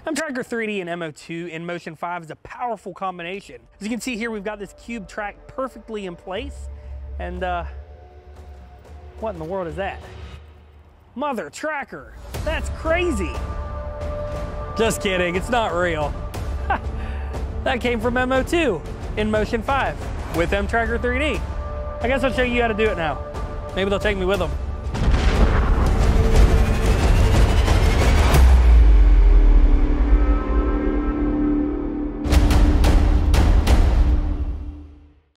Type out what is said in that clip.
mTracker3d and mo2 in Motion 5 is a powerful combination. As you can see here, we've got this cube track perfectly in place. And what in the world is that? Mother tracker, that's crazy. Just kidding, it's not real. That came from mo2 in Motion 5 with mTracker3d. I guess I'll show you how to do it now. Maybe they'll take me with them.